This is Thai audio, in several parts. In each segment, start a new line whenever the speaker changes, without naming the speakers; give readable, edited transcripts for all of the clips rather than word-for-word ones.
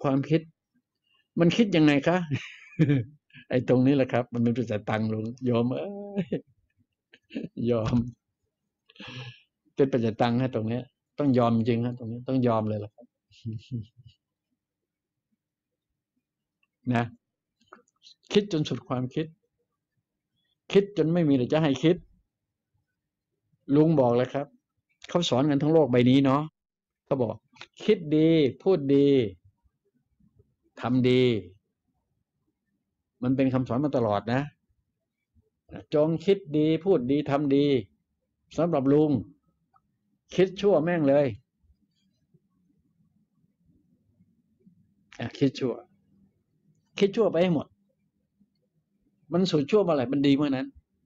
ความคิด มันคิดยังไงคะ ไอ้ตรงนี้แหละครับ มันเป็นปัจจัยตังลุงยอมยอมเป็นปัจจัยตังฮะตรงนี้ต้องยอมจริงฮะตรงนี้ต้องยอมเลยล่ะครับนะคิดจนสุดความคิด คิดจนไม่มีอะไรจะให้คิด ลุงบอกเลยครับเขาสอนกันทั้งโลกใบนี้เนาะเขาบอก คิดดีพูดดีทำดี มันเป็นคำสอนมาตลอดนะจงคิดดีพูดดีทำดีสำหรับลุงคิดชั่วแม่งเลยคิดชั่วไปให้หมดมันสุดชั่วเมื่อไหร่มันดีเมื่อนั้น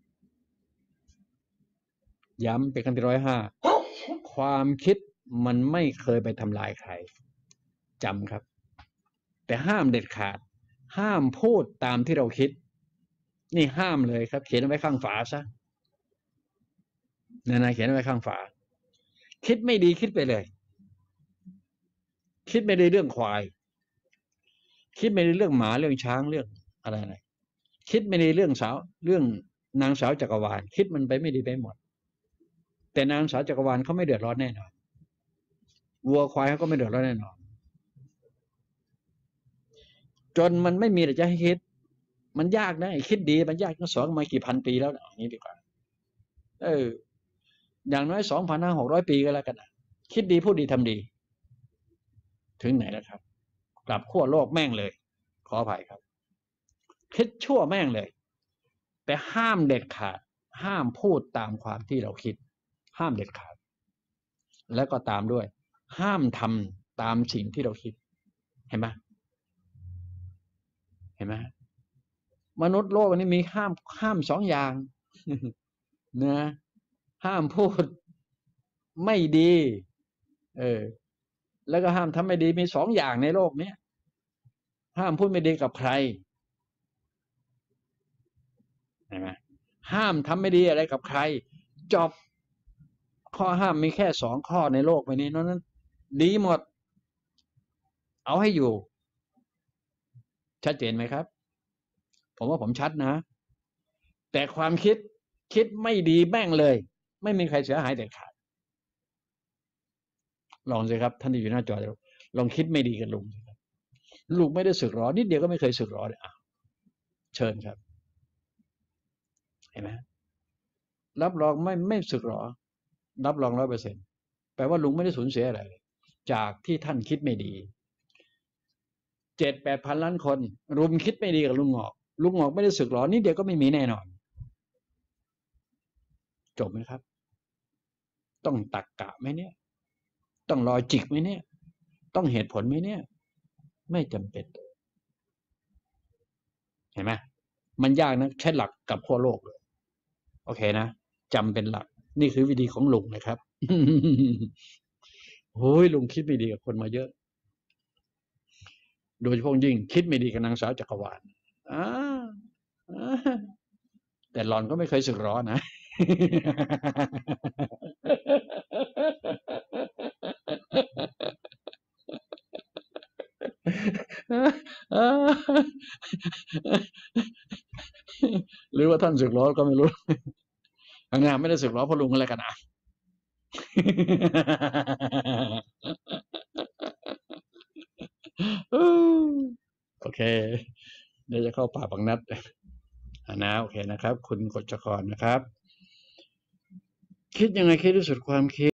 ย้ำเป็นครั้งที่105ความคิดมันไม่เคยไปทำลายใครจำครับแต่ห้ามเด็ดขาดห้ามพูดตามที่เราคิดนี่ห้ามเลยครับเขียนไว้ข้างฝาซะนะเขียนไว้ข้างฝาคิดไม่ดีคิดไปเลยคิดไม่ได้เรื่องควายคิดไม่ได้เรื่องหมาเรื่องช้างเรื่องอะไรคิดไม่ได้เรื่องนางสาวจักรวาลคิดมันไปไม่ดีไปหมดแต่นางสาวจักรวาลเขาไม่เดือดร้อนแน่นอนวัวควายเขาก็ไม่เดือดร้อนแน่นอนจนมันไม่มีอะไรจะให้คิดมันยากนะคิดดีมันยากก็สอนมากี่พันปีแล้วอย่างนี้ดีกว่าอย่างน้อย2,500 ปีก็แล้วกันคิดดีพูดดีทำดีถึงไหนแล้วครับกลับขั้วโลกแม่งเลยขออภัยครับคิดชั่วแม่งเลยแต่ห้ามเด็ดขาดห้ามพูดตามความที่เราคิดห้ามเด็ดขาดแล้วก็ตามด้วยห้ามทำตามสิ่งที่เราคิดเห็นไหมมนุษย์โลกนี้มีห้าม2 อย่างนะห้ามพูดไม่ดีแล้วก็ห้ามทำไม่ดีมี2 อย่างในโลกนี้ห้ามพูดไม่ดีกับใครเห็นไหมห้ามทำไม่ดีอะไรกับใครจบข้อห้ามมีแค่2 ข้อในโลกใบนี้นั้นดีหมดเอาให้อยู่ชัดเจนไหมครับผมว่าผมชัดนะแต่ความคิดไม่ดีแม่งเลยไม่มีใครเสียหายเด็ดขาดลองสิครับท่านที่อยู่หน้าจอลองคิดไม่ดีกับลุงลุงไม่ได้สึกหรอนิดเดียวก็ไม่เคยสึกหรอเลยเชิญครับเห็นไหมรับรองไม่สึกหรอรับรอง100%แปลว่าลุงไม่ได้สูญเสียอะไรจากที่ท่านคิดไม่ดี7-8 พันล้านคนรุมคิดไม่ดีกับลุงหงอกไม่ได้สึกหรอนิดเดียวก็ไม่มีแน่นอนจบไหมครับต้องตรรกะไหมเนี่ยต้องลอจิกไหมเนี่ยต้องเหตุผลไหมเนี่ยไม่จำเป็นเห็นไหมมันยากนะใช้หลักกับขั้วโลกเลยโอเคนะจำเป็นหลักนี่คือวิธีของลุงนะครับโอ้ยลุงคิดไม่ดีกับคนมาเยอะโดยเฉพาะยิ่งคิดไม่ดีกับนางสาวจักรวาลแต่หลอนก็ไม่เคยสึกหรอนะหรือว่าท่านสึกหรอก็ไม่รู้งานไม่ได้สึกหรอเพราะลุงอะไรกันโอเคเดี๋ยวจะเข้าป่าบังนัดนะโอเคนะครับคุณกฤษกรนะครับคิดยังไงคิดที่สุดความคิด